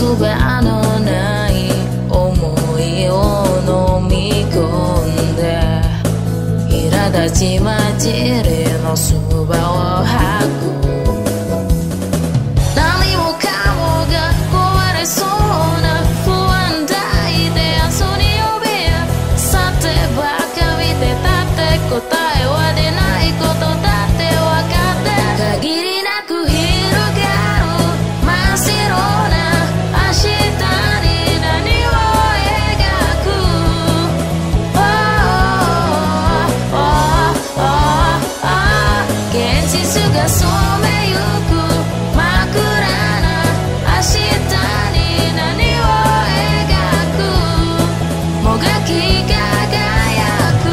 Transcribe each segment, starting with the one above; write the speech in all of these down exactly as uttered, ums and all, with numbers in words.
葉のない思いを飲み込んで苛立ち混じりの唾を吐く何もかもが壊れそうな不安抱いて明日に呼びさてばか見てたって答えは出ないことだって分かって限りなく広がる真っ白な明日に何を描く oh, oh, oh, oh, 現実が染めゆく真っ暗な明日に何を描くもがき輝く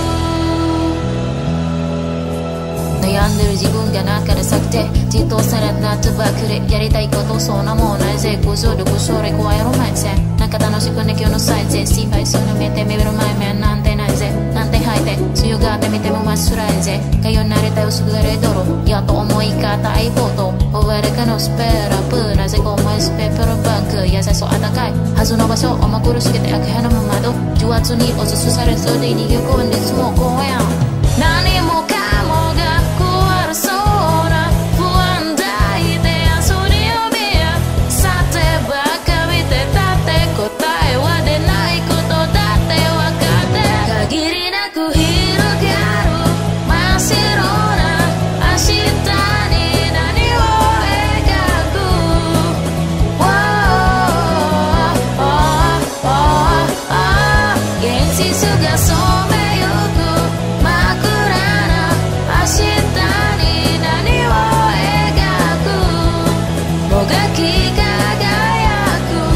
悩んでる自分が中で咲くてじっとされなとばくれやりたいことそんなもんないぜ構造力それ怖いロマンせなんか楽しくね今日のサイズ心配するの見てみる前面なんてないぜなんて吐いて強がってみても真っ白いぜかよになりたい薄暗い泥やっと思い方いこと終わりかのスペラップなぜか思いスペプロバンク優しそうあったかいはずの場所重苦しげて開け放む窓重圧におすすされそうで逃げ込んでいつも公園何もかもが壊れそうな不安抱いて明日に呼びさてばか見てたって答えは出ないことだって分かって限りなく広がる真っ白な明日に何を描く oh, oh, oh, oh, 現実が染めゆく真っ暗な明日に何を描くもがき輝く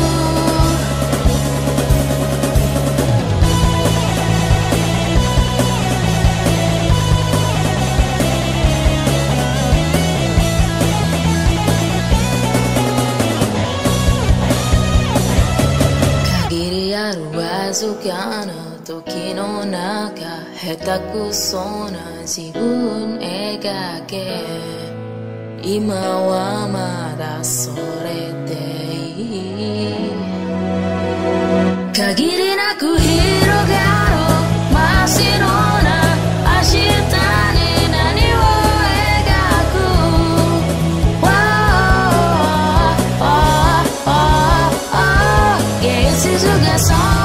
限りあるわずかな時の中下手くそな自分描け今はまだそれでいい限りなく広がる真っ白な明日に何を描く oh, oh, oh, oh, 現実がそう